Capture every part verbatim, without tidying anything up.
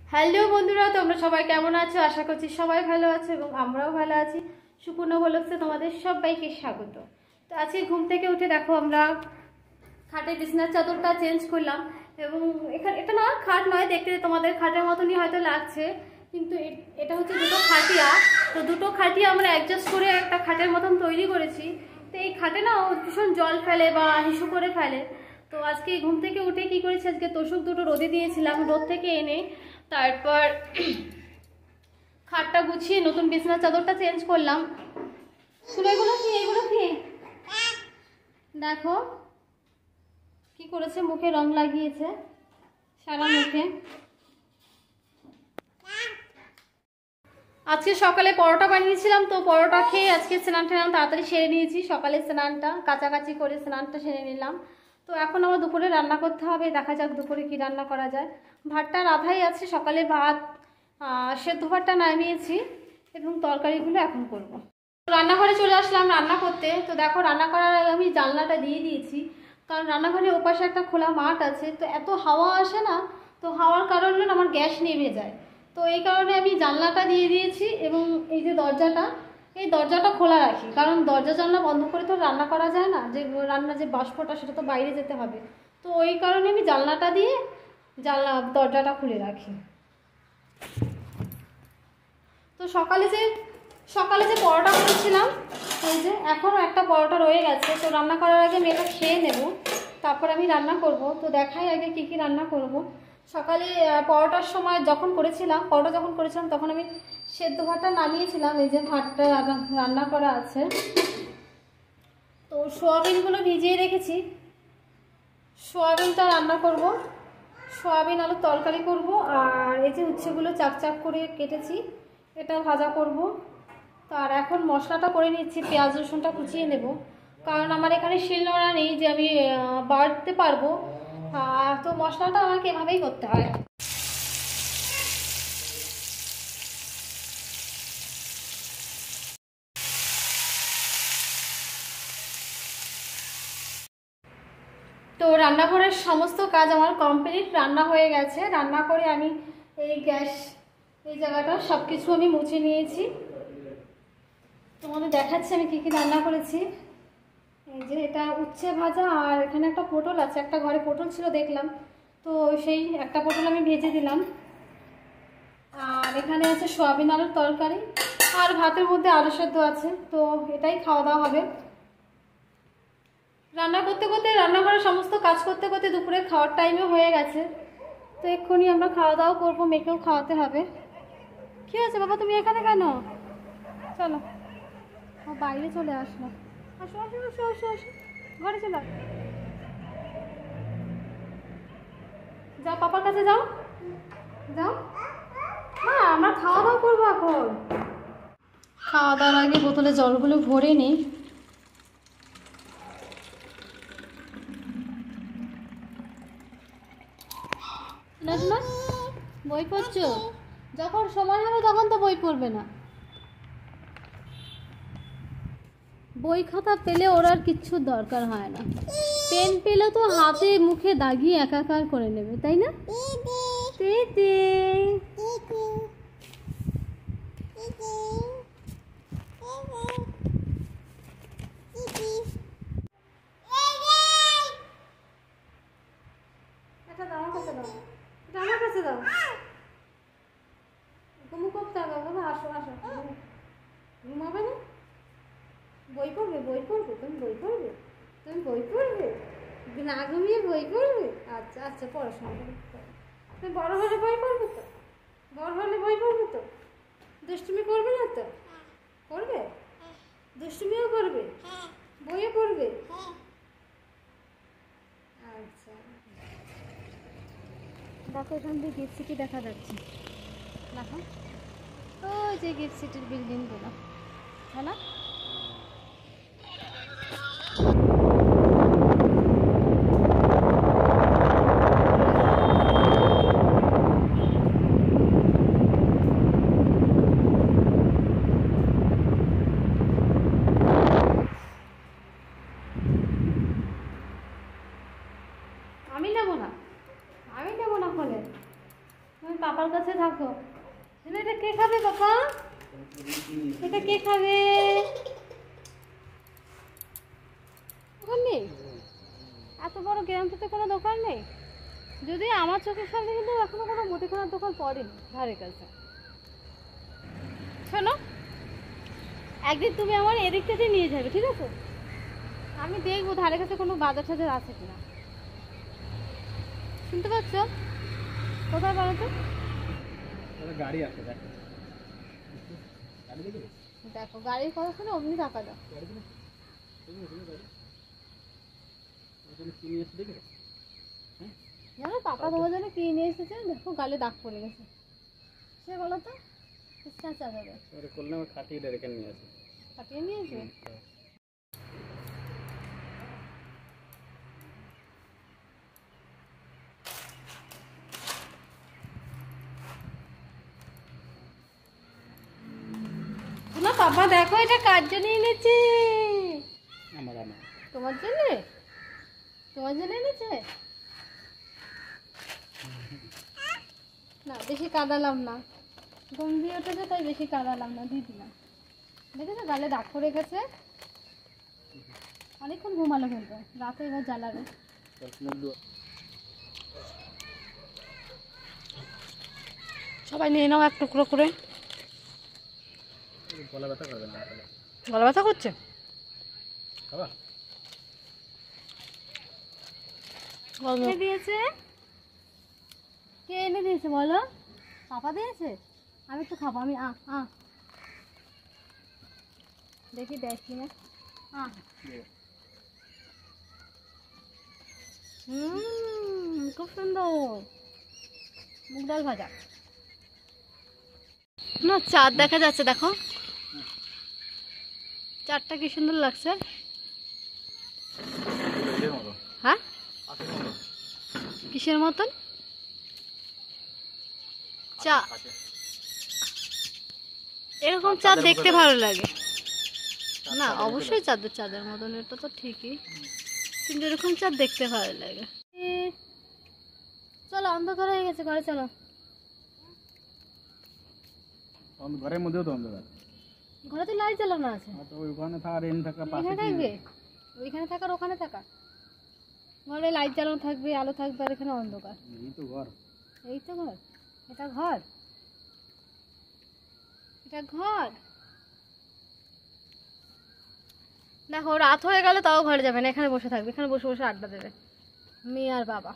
Hello বন্ধুরা, তোমরা সবাই কেমন আছো? আশা করছি সবাই ভালো আছো এবং আমরাও ভালো আছি। সুপূর্ণ বলছে তোমাদের সবাইকে স্বাগত। তো আজকে ঘুম থেকে উঠে দেখো আমরা খাটের বিছানার চাদরটা চেঞ্জ করলাম এবং এখানে এটা না খাট নয়, দেখতে তোমাদের খাটের মতনই হয়তো লাগছে, কিন্তু এটা হচ্ছে দুটো খাটিয়া। তো দুটো খাটিয়া আমরা অ্যাডজাস্ট করে একটা খাটের মতন তৈরি করেছি। তো এই খাটে না ভীষণ জল ফেলে বা হিসু করে ফেলে। তো আজকে ঘুম থেকে উঠে কি করেছি, আজকে তোষক দুটো রোদে দিয়েছিলাম, রোদ থেকে এনে তারপর খাটটা গুছিয়ে নতুন বিছানার চাদরটা চেঞ্জ করলাম। শুনে এগুলো কি এগুলো কি দেখো কি করেছে, মুখে রং লাগিয়েছে সারা মুখে। আজকে সকালে পরোটা বানিয়েছিলাম, তো পরোটা খেয়ে আজকে স্নান টান তাড়াতাড়ি সেরে নিয়েছি। সকালে স্নানটা কাছাকাছি করে স্নানটা সেরে নিলাম। তো এখন আমার দুপুরে রান্না করতে হবে, দেখা যাক দুপুরে কি রান্না করা যায়। ভাতটা রাধাই আছে, সকালে ভাত সেদ্ধ ভাতটা নামিয়েছি এবং তরকারিগুলো এখন করব। রান্নাঘরে চলে আসলাম রান্না করতে। তো দেখো রান্না করার আগে আমি জানলাটা দিয়ে দিয়েছি, কারণ রান্নাঘরে ওপাশে একটা খোলা মাঠ আছে, তো এত হাওয়া আসে না, তো হাওয়ার কারণে আমার গ্যাস নেমে যায়। তো এই কারণে আমি জানলাটা দিয়ে দিয়েছি এবং এই যে দরজাটা, এই দরজাটা খোলা রাখি, কারণ দরজা জানলা বন্ধ করে তো রান্না করা যায় না, যে রান্না যে বাষ্পটা সেটা তো বাইরে যেতে হবে। তো ওই কারণে আমি জানলাটা দিয়ে জানলা দরজাটা খুলে রাখি। তো সকালে যে সকালে যে পরোটা করেছিলাম, এই যে এখনও একটা পরোটা রয়ে গেছে। তো রান্না করার আগে আমি এটা খেয়ে নেব, তারপর আমি রান্না করব। তো দেখাই আগে কী কী রান্না করব। সকালে পরোটার সময় যখন করেছিলাম, পরোটা যখন করেছিলাম তখন আমি সেদ্ধ ভাতটা নামিয়েছিলাম। এই যে ভাতটা রান্না করা আছে। তো সোয়াবিনগুলো ভিজিয়ে রেখেছি, সোয়াবিনটা রান্না করব, সোয়াবিন আলুর তরকারি করব। আর এই যে উচ্ছেগুলো চাক চাক করে কেটেছি, এটা ভাজা করব। তো আর এখন মশলাটা করে নিচ্ছি, পেঁয়াজ রসুনটা কুচিয়ে নেব, কারণ আমার এখানে শিলনোড়া নেই যে আমি বাড়তে পারবো। তো মশলাটা আমাকে এভাবেই করতে হয়। তো রান্নাঘরের সমস্ত কাজ আমার কমপ্লিট, রান্না হয়ে গেছে। রান্না করে আমি এই গ্যাস এই জায়গাটা সব কিছু আমি মুছে নিয়েছি। তোমাদের দেখাচ্ছি আমি কী কী রান্না করেছি। এই যে এটা উচ্ছে ভাজা, আর এখানে একটা পটল আছে, একটা ঘরে পটল ছিল দেখলাম, তো সেই একটা পটল আমি ভেজে দিলাম। আর এখানে আছে সোয়াবিন আলুর তরকারি, আর ভাতের মধ্যে আলু সেদ্ধ আছে। তো এটাই খাওয়া দাওয়া হবে। রান্না করতে করতে রান্নাঘরের সমস্ত কাজ করতে করতে দুপুরে খাওয়ার টাইমে হয়ে গেছে। তো এক্ষুনি আমরা খাওয়া দাওয়া করবো, মেয়েকেও খাওয়াতে হবে। কী হয়েছে বাবা, তুমি এখানে কেন? চলো, ও বাইরে চলে আসলো। আসো আসো আসো আসো আসো, ঘরে চলো, যাও পাপার কাছে যাও যাও। হ্যাঁ আমরা খাওয়া দাওয়া করবো এখন। খাওয়া দাওয়ার আগে বোতলে জলগুলো ভরে নিই। না না, বই পড়ছো? যখন সময় হবে তখন তো বই পড়বে না। বই খাতা পেলে ওর আর কিচ্ছু দরকার হয় না, পেন পেলে তো হাতে মুখে দাগিয়ে একাকার করে নেবে, তাই না? আমার কাছে দাও, এটা আমার কাছে দাও। ঘুমু করতে হবে বাবা, আসো আসো। ঘুমাবে না, বই পড়বে বই পড়বে তুমি বই পড়বে তুমি বই পড়বে না ঘুমিয়ে বই পড়বে? আচ্ছা আচ্ছা, পড়াশোনা করবে। তুমি বড় হলে বই পড়বে তো? বড় হলে বই পড়বে তো? দুষ্টুমি করবে না তো? করবে? দুষ্টুমিও করবে, বইও পড়বে? আচ্ছা দেখো এখান দিয়ে গিফট সিটি দেখা যাচ্ছে, দেখো ওই যে গিফট সিটির বিল্ডিংগুলো, হ্যাঁ না? আমি নেবো না, আমি নেবো না ফোনে, পাপার কাছে থাকো। এটা কে খাবে পাপা? এটা কে খাবে? দোকান নেই, এত বড় গ্রামটাতে কোনো দোকান নেই। যদি আমার চোখের সামনে কিন্তু এখনো কোনো মুদিখানার দোকান পড়েনি ধারে কাছে। শোনো, একদিন তুমি আমার এদিক থেকে নিয়ে যাবে, ঠিক আছে? আমি দেখবো ধারে কাছে কোনো বাজার টাজার আছে কিনা। শুনতে পাচ্ছ? কোথায় বলো তো? গাড়ি আছে, দেখো দেখো গাড়ির কথা শুনে অমনি টাকা দাও। জানো পাপা তোমার জন্য কিনে নিয়ে এসেছে, দেখো গালে দাগ পড়ে গেছে। সে বলো তো খাটিয়ে রেখে নিয়ে আসে, কাটিয়ে নিয়েছে। না পাপা দেখো এটা কার জন্য এনেছে? আমার আমার তোমার জন্য? তোমার জন্য এনেছে? না বেশি কাঁদালাম না, ঘুম দিয়ে উঠেছে তাই বেশি কাঁদালাম না, দিয়ে দিলাম। দেখেছো গালে দাগ পড়ে গেছে, অনেকক্ষণ ঘুমালো কিন্তু রাতে এবার জ্বালাবে। সবাই নিয়ে নাও এক টুকরো করে। গলা ব্যথা করবে না? গলা ব্যথা করছে? কে দিয়েছে? কে এনে দিয়েছে বলো? পাপা দিয়েছে? আমি একটু খাবো, আমি আ আ দেখি দেখ কিনা। আ হুম খুব সুন্দর মুগ ডাল ভাজা। না চাঁদ দেখা যাচ্ছে, দেখো চাঁদটা কি সুন্দর লাগছে। হ্যাঁ কিসের মতন? চা এরকম চাঁদ দেখতে ভালো লাগে না? অবশ্যই চাঁদের চাঁদের মতন, এটা তো ঠিকই, কিন্তু এরকম চাঁদ দেখতে ভালো লাগে। চলো অন্ধকার হয়ে গেছে, ঘরে চলো। ঘরের মধ্যেও তো অন্ধকার, ঘরে তো লাইট জ্বালানো আছে। ওইখানে থাকার এখানে থাকা এখানে থাকবে, ওইখানে থাকার ওখানে থাকা। ঘরে লাইট জ্বালানো থাকবে, আলো থাকবে, আর এখানে অন্ধকার। এই তো ঘর, এই তো ঘর, এটা ঘর, এটা ঘর। দেখো রাত হয়ে গেলে তাও ঘরে যাবে না, এখানে বসে থাকবে, এখানে বসে বসে আড্ডা দেবে মেয়ে আর বাবা।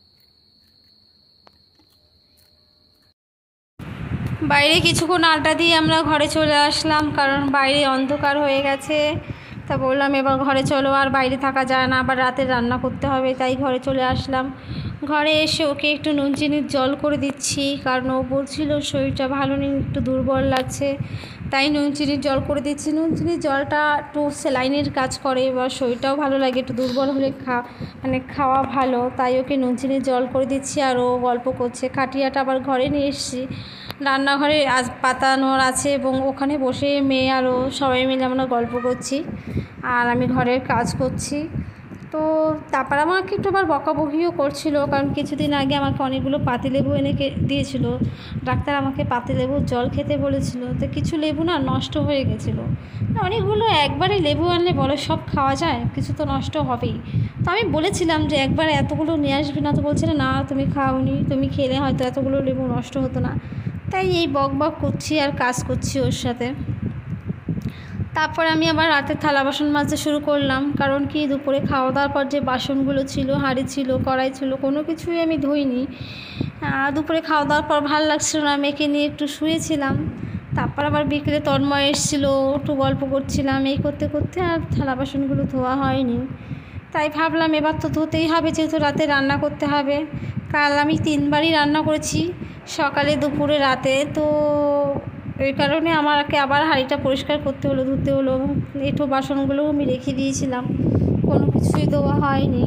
বাইরে কিছুক্ষণ আড্ডা দিয়ে আমরা ঘরে চলে আসলাম, কারণ বাইরে অন্ধকার হয়ে গেছে। তা বললাম এবার ঘরে চলো, আর বাইরে থাকা যায় না, আবার রাতে রান্না করতে হবে, তাই ঘরে চলে আসলাম। ঘরে এসে ওকে একটু নুন চিনির জল করে দিচ্ছি, কারণ ও বলছিল শরীরটা ভালো নেই, একটু দুর্বল লাগছে, তাই নুন চিনির জল করে দিচ্ছি। নুন চিনির জলটা একটু স্যালাইনের কাজ করে, বা শরীরটাও ভালো লাগে, একটু দুর্বল হলে খা মানে খাওয়া ভালো, তাই ওকে নুন চিনির জল করে দিচ্ছি। আর ও গল্প করছে। খাটিয়াটা আবার ঘরে নিয়ে এসেছি, রান্নাঘরে আজ পাতানোর আছে, এবং ওখানে বসে মেয়ে আরও সবাই মিলে আমরা গল্প করছি, আর আমি ঘরের কাজ করছি। তো তারপর আমাকে একটু আবার বকাবকিও করছিল, কারণ কিছুদিন আগে আমাকে অনেকগুলো পাতিলেবু এনে দিয়েছিল। ডাক্তার আমাকে পাতিলেবুর জল খেতে বলেছিল, তো কিছু লেবু না নষ্ট হয়ে গেছিলো। অনেকগুলো একবারে লেবু আনলে বলে সব খাওয়া যায়, কিছু তো নষ্ট হবেই। তো আমি বলেছিলাম যে একবার এতগুলো নিয়ে আসবি না, তো বলছিল না তুমি খাওনি, তুমি খেলে হয়তো এতগুলো লেবু নষ্ট হতো না। তাই এই বক বক করছি আর কাজ করছি ওর সাথে। তারপর আমি আবার রাতে থালা বাসন মাজতে শুরু করলাম, কারণ কি দুপুরে খাওয়া দাওয়ার পর যে বাসনগুলো ছিল, হাঁড়ি ছিল, কড়াই ছিল, কোনো কিছুই আমি ধুইনি। দুপুরে খাওয়া দাওয়ার পর ভালো লাগছিল না, মেয়েকে নিয়ে একটু শুয়েছিলাম। তারপর আবার বিকেলে তন্ময় এসেছিলো, একটু গল্প করছিলাম, এই করতে করতে আর থালা বাসনগুলো ধোয়া হয়নি। তাই ভাবলাম এবার তো ধুতেই হবে, যেহেতু রাতে রান্না করতে হবে। কাল আমি তিনবারই রান্না করেছি, সকালে দুপুরে রাতে, তো এই কারণে আমাকে আবার হাঁড়িটা পরিষ্কার করতে হলো, ধুতে হলো। এঁঠো বাসনগুলোও আমি রেখে দিয়েছিলাম, কোনো কিছুই ধোয়া হয়নি।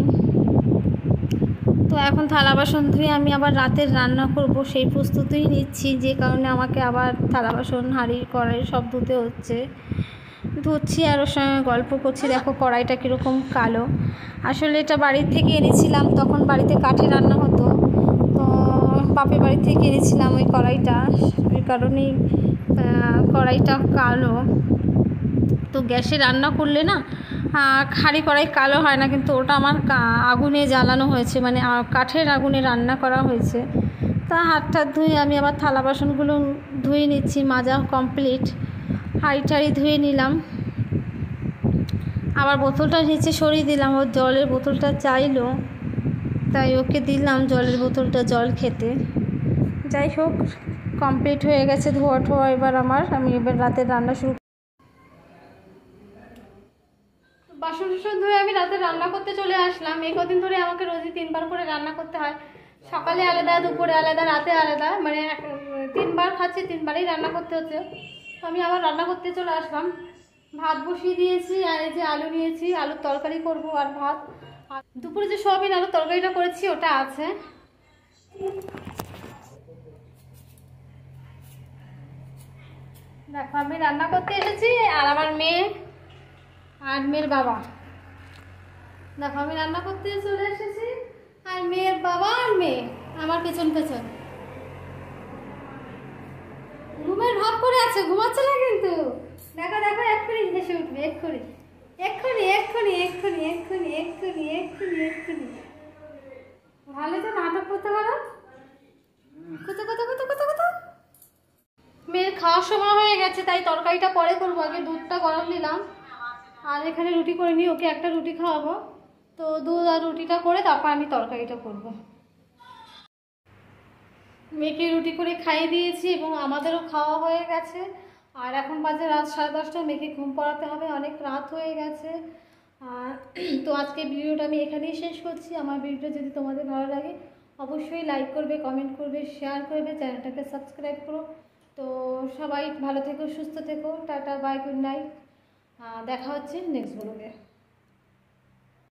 তো এখন থালা বাসন ধুয়ে আমি আবার রাতের রান্না করব, সেই প্রস্তুতিই নিচ্ছি, যে কারণে আমাকে আবার থালা বাসন হাঁড়ি কড়াই সব ধুতে হচ্ছে। ধুচ্ছি আর ওর সঙ্গে গল্প করছি। দেখো কড়াইটা কীরকম কালো, আসলে এটা বাড়ির থেকে এনেছিলাম, তখন বাড়িতে কাঠে রান্না হতো, তো বাপের বাড়ি থেকে কিনেছিলাম ওই কড়াইটা, ওই কারণেই কড়াইটা কালো। তো গ্যাসে রান্না করলে না হাঁড়ি কড়াই কালো হয় না, কিন্তু ওটা আমার আগুনে জ্বালানো হয়েছে, মানে কাঠের আগুনে রান্না করা হয়েছে। তা হাতটা ধুয়ে আমি আবার থালা বাসনগুলো ধুয়ে নিচ্ছি, মাজা কমপ্লিট। হাঁড়ি টাড়ি ধুয়ে নিলাম, আবার বোতলটা নিচে সরিয়ে দিলাম। ওর জলের বোতলটা চাইলো, তাই ওকে দিলাম জলের বোতলটা জল খেতে। যাই হোক, কমপ্লিট হয়ে গেছে ধোয়া ঠোয়া এবার আমার। আমি এবার রাতের রান্না শুরু। বাসন টাসন ধুয়ে আমি রাতে রান্না করতে চলে আসলাম। এই কদিন ধরে আমাকে রোজই তিনবার করে রান্না করতে হয়, সকালে আলাদা, দুপুরে আলাদা, রাতে আলাদা, মানে তিনবার খাচ্ছি, তিনবারই রান্না করতে হচ্ছে। তো আমি আবার রান্না করতে চলে আসলাম। ভাত বসিয়ে দিয়েছি, আর এই যে আলু নিয়েছি, আলুর তরকারি করব আর ভাত। আর দুপুরে যে সোয়াবিন আলুর তরকারিটা করেছি ওটা আছে। দেখো আমি রান্না করতে এসেছি, আর আমার মেয়ে আর মেয়ের বাবা। দেখো আমি রান্না করতে চলে এসেছি, আর মেয়ের বাবা আর মেয়ে আমার পেছন পেছন ঘুমের ভাব করে আছে, ঘুমাচ্ছে না কিন্তু। দেখো দেখো এক্ষুনি হেসে উঠবে, এক্ষুনি এক্ষুনি এক্ষুনি এক্ষুনি এক্ষুনি এক্ষুনি এক্ষুনি এক্ষুনি। ভালো তো নাটক করতে পারো, কত কত কত কত কত। মেয়ের খাওয়ার সময় হয়ে গেছে, তাই তরকারিটা পরে করবো, আগে দুধটা গরম দিলাম। আর এখানে রুটি করে নিই, ওকে একটা রুটি খাওয়াবো। তো দুধ আর রুটিটা করে তারপর আমি তরকারিটা করব। মেয়েকে রুটি করে খাইয়ে দিয়েছি এবং আমাদেরও খাওয়া হয়ে গেছে। আর এখন বাজে রাত সাড়ে দশটা, মেয়েকে ঘুম পড়াতে হবে, অনেক রাত হয়ে গেছে। আর তো আজকে ভিডিওটা আমি এখানেই শেষ করছি। আমার ভিডিওটা যদি তোমাদের ভালো লাগে অবশ্যই লাইক করবে, কমেন্ট করবে, শেয়ার করবে, চ্যানেলটাকে সাবস্ক্রাইব করো। তো সবাই ভালো থেকো, সুস্থ থেকো, টাটা, বাই, গুড নাইট। দেখা হচ্ছে নেক্সট ব্লগে।